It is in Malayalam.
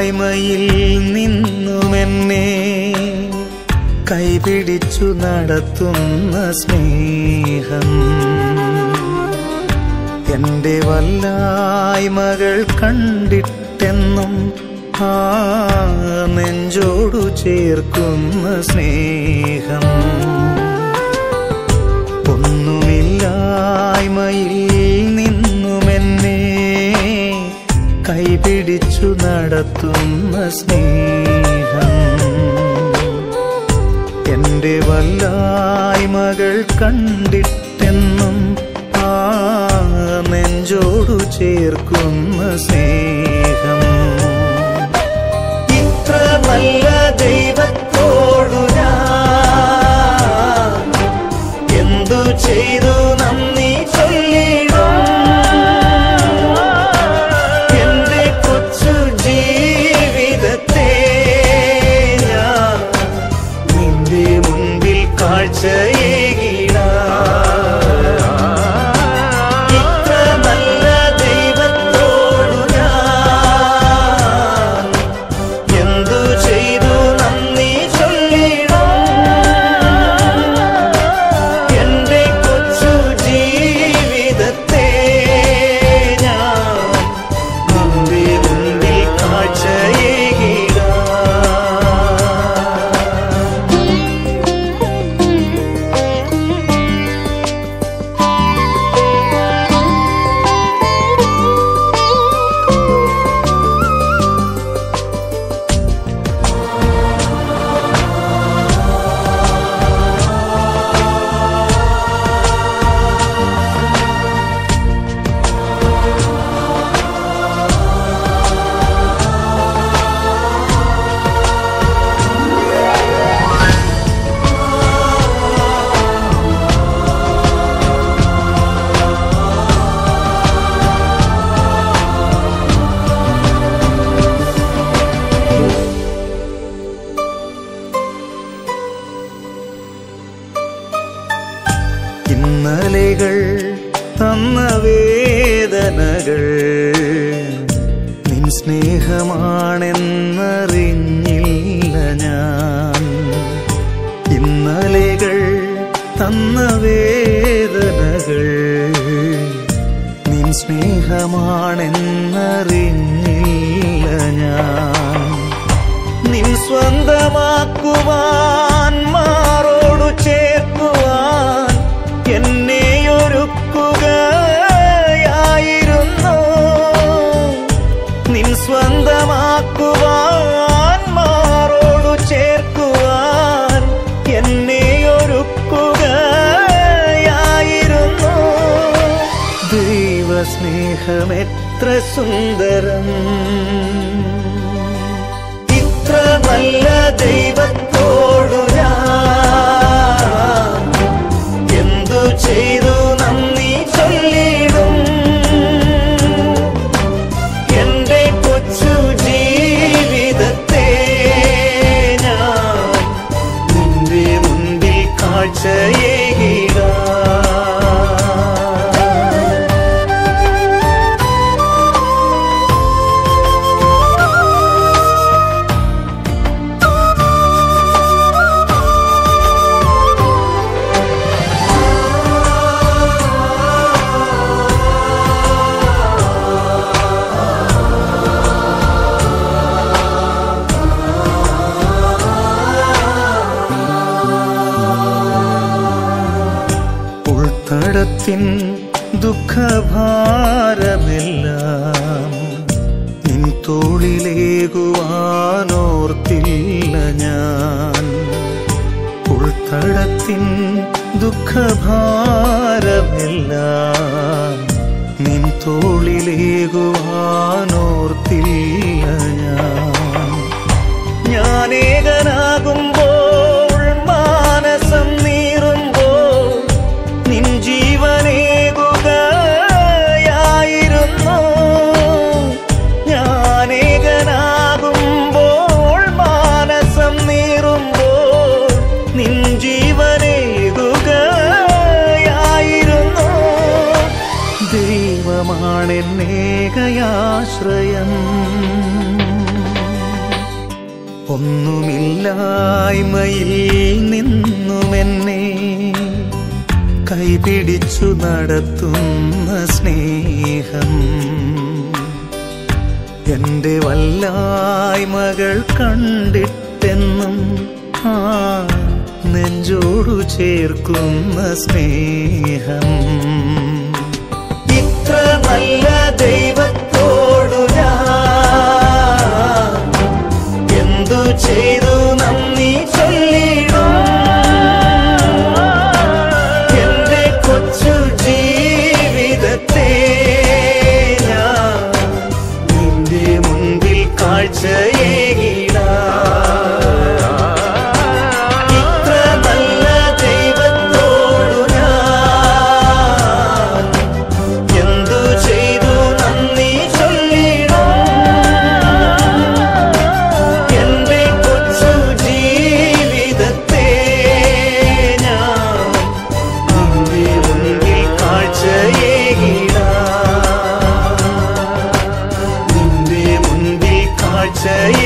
ഇല്ലായ്മയിൽ നിന്നുമെന്നെ കൈപിടിച്ചു നടത്തുന്ന സ്നേഹം എന്റെ വല്ലായ്മകൾ കണ്ടിട്ടെന്നും ആ നെഞ്ചോടു ചേർക്കുന്ന സ്നേഹം ഒന്നുമില്ലായ്മയിൽ നിന്നുമെന്നെ കൈപിടിച്ചു നടത്തുന്ന സ്നേഹം എന്റെ വല്ലായ്മകൾ കണ്ടിട്ടെന്നും ആ നെഞ്ചോടു ചേർക്കുന്ന സ്നേഹം ഇത്ര നല്ല ദൈവത്തോടു ഞാൻ എന്തു ചെയ്തു നന്ദി ചൊല്ലിടും എന്റെ കൊച്ചു ജീവിതത്തെ ഞാൻ നിന്റെ മുൻപിൽ കാഴ്ചയേകിടാം. ഇത്ര നല്ല ദൈവത്തോടു ഞാൻ എന്തു ചെയ്തു നന്ദി ചൊല്ലിടും എന്റെ കൊച്ചു ജീവിതത്തെ ഞാൻ നിന്റെ മുൻപിൽ കാഴ്ചയേകിടാം. ഇന്നലെകൾ തന്ന വേദനകൾ നിൻ സ്നേഹമാണെന്നറിഞ്ഞില്ല ഞാൻ. ഇന്നലെകൾ തന്ന വേദനകൾ നിൻ സ്നേഹമാണെന്നറിഞ്ഞില്ല ഞാൻ. നിൻ സ്വന്തമാക്കുവാൻ മാറോടു ചേർക്കുവാൻ എന്നെയൊരുക്കുകയായിരുന്നു. നിൻ സ്വന്തമാക്കുവാൻ മാറോടു ചേർക്കുവാൻ എന്നെയൊരുക്കുകയായിരുന്നു. ദൈവസ്നേഹമെത്ര സുന്ദരം ഇത്ര നല്ല ദൈവത്തോടു ഞാൻ എന്തു ചെയ്തു നന്ദി ചൊല്ലിടും എന്റെ കൊച്ചു ജീവിതത്തെ ഞാൻ നിന്റെ മുൻപിൽ കാഴ്ചയേകിടാം. ഉൾത്തടത്തിൻ ദുഃഖഭാരമെല്ലാം നിൻ തോളിലേകുവാനോർത്തില്ല ഞാൻ. ഉൾത്തടത്തിൻ ദുഃഖഭാരമെല്ലാം നിൻ തോളിലേകുവാനോർത്തില്ല ഞാൻ. ഞാനേകനാകുമ്പോൾ മാനസം നീറുമ്പോൾ നിൻ ജീവനേകുകയായിരുന്നു. ഞാനേകനാകുമ്പോൾ മാനസം നീറുമ്പോൾ നിൻ ജീവനേകുകയായിരുന്നു. ദൈവമാണെന്നേകയാശ്രയം ഒന്നുമില്ലായ്മയിൽ നിന്നുമെന്നെ കൈപിടിച്ചു നടത്തുന്ന സ്നേഹം എന്റെ വല്ലായ്മകൾ കണ്ടിട്ടെന്നും ആ നെഞ്ചോടു ചേർക്കുന്ന സ്നേഹം ഇത്ര നല്ല ദൈവത്തോടു ഞാൻ എന്തു ചെയ്തു നന്ദി ചൊല്ലിടും എന്റെ കൊച്ചു ജീവിതത്തെ ഞാൻ നിന്റെ മുൻപിൽ കാഴ്ചയേകിടാം ഇത്ര നല്ല ദൈവത്തോടു ഞാൻ എന്തു ചെയ്തു നന്ദി ചൊല്ലിടും എന്റെ കൊച്ചു ജീവിതത്തെ ഞാൻ നിന്റെ മുൻപിൽ കാഴ്ചയേകിടാം നിന്റെ മുൻപിൽ കാഴ്ച